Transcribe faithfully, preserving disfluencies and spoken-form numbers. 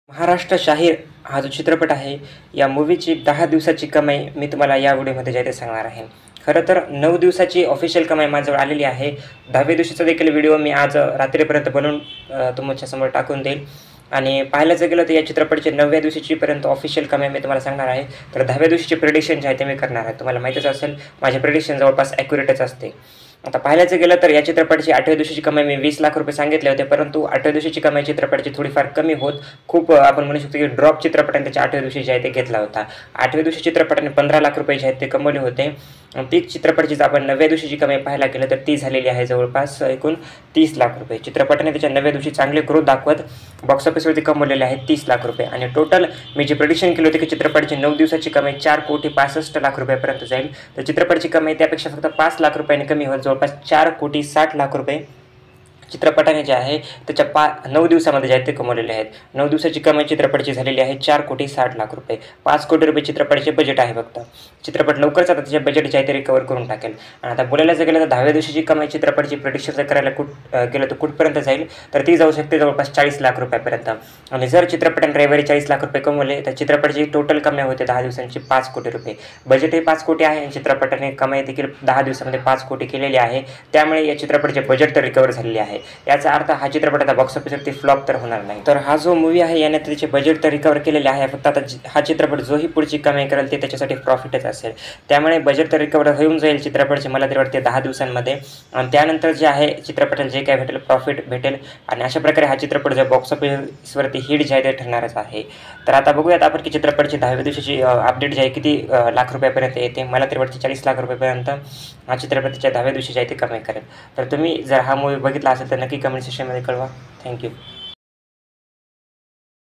महाराष्ट्र शाहीर हा जो चित्रपट आहे, या मूव्हीची दहा दिवसाची कमाई मी तुम्हाला या व्हिडिओमध्ये जे आहे ते सांगणार आहे. खरं तर नऊ दिवसाची ऑफिशियल कमाई माझ्याजवळ आलेली आहे. दहाव्या दिवशीचा देखील व्हिडिओ मी आज अ, रात्रीपर्यंत बनवून अ, तुमच्यासमोर टाकून देईल. आणि पाहायला जर गेलं तर या चित्रपटाची नवव्या दिवशीचीपर्यंत ऑफिशियल कमाई मी तुम्हाला सांगणार आहे. तर दहाव्या दिवशीचे प्रिडिक्शन जे आहे ते मी करणार आहे. तुम्हाला माहीतच असेल, माझे प्रिडिक्शन जवळपास ॲक्युरेटच असते. आता पाहायला जर गेलं तर या चित्रपटाची आठव्या दिवशीची कमाई मी वीस लाख रुपये सांगितले होते, परंतु आठव्या दिवशीची कमाई चित्रपटाची थोडीफार कमी होत खूप अ, आपण म्हणू शकतो की ड्रॉप चित्रपटाने त्याच्या आठव्या दिवशी जे आहे ते घेतला होता. आठव्या दिवशी चित्रपटाने पंधरा लाख रुपये जे आहेत ते कमवले होते. अन् तीच चित्रपटाची जर आपण नवव्या दिवशीची कमाई पाहायला गेलं तर ती झालेली आहे जवळपास एकूण तीस लाख रुपये. चित्रपटाने त्याच्या नवव्या दिवशी चांगले ग्रोथ दाखवत बॉक्स ऑफिसवरती कमवलेले आहेत तीस लाख रुपये. आणि टोटल मी जे प्रिडिक्शन केले होते की चित्रपटाची नऊ दिवसाची कमाई चार कोटी पासष्ट लाख रुपयापर्यंत जाईल, तर चित्रपटाची कमाई त्यापेक्षा फक्त पाच लाख रुपयांनी कमी होत जवळपास चार कोटी साठ लाख रुपये चित्रपटाने जे आहे त्याच्या पा नऊ दिवसामध्ये जे आहेत ते कमवलेले आहेत. नऊ दिवसाची कमाई चित्रपटाची झालेली आहे चार कोटी साठ लाख रुपये. पाच कोटी रुपये चित्रपटाचे बजेट आहे फक्त. चित्रपट लवकरच आता त्याचे बजेट जे आहे ते रिकवर करून टाकेल. आणि आता बोलायला जर गेलं तर दहाव्या दिवशीची कमाई चित्रपटाची प्रिडिक्शन जर करायला कुठ अ, गेलं तर कुठपर्यंत जाईल, तर ती जाऊ शकते जवळपास चाळीस लाख रुपयापर्यंत. आणि जर चित्रपटाने रविवारी चाळीस लाख रुपये कमवले, तर चित्रपटाची टोटल कमाई होते दहा दिवसांची पाच कोटी रुपये. बजेट हे पाच कोटी आहे आणि चित्रपटाने कमाई देखील दहा दिवसामध्ये पाच कोटी केलेली आहे. त्यामुळे या चित्रपटाचे बजेट तर रिकवर झालेले आहे. याचा अर्थ हा चित्रपट आता बॉक्स ऑफिसवरती फ्लॉप तर होणार नाही. तर हा जो मूव्ही आहे याने त्याचे बजेट तर रिकवर केलेले आहे. फक्त आता हा चित्रपट जोही पुढची कमाई करेल ते त्याच्यासाठी प्रॉफिटच असेल. त्यामुळे बजेट तर रिकवर होऊन जाईल चित्रपटाचे मला तरी वाटते दहा दिवसांमध्ये. आणि त्यानंतर जे आहे चित्रपटाला जे काय भेटेल प्रॉफिट भेटेल. आणि अशा प्रकारे हा चित्रपट जो बॉक्स ऑफिसवरती हिट जे आहे ते ठरणारच आहे. तर आता बघूयात आपण की चित्रपटाची दहाव्या दिवशीची अपडेट जी आहे किती अ, लाख रुपयापर्यंत येते. मला तरी वाटते चाळीस लाख रुपयापर्यंत हा चित्रपट त्याच्या दहाव्या दिवशी जे आहे ते कमाई करेल. तर तुम्ही जर हा मूव्ही बघितला असेल तर नक्की कमेंट सेक्शनमध्ये कळवा. थँक्यू.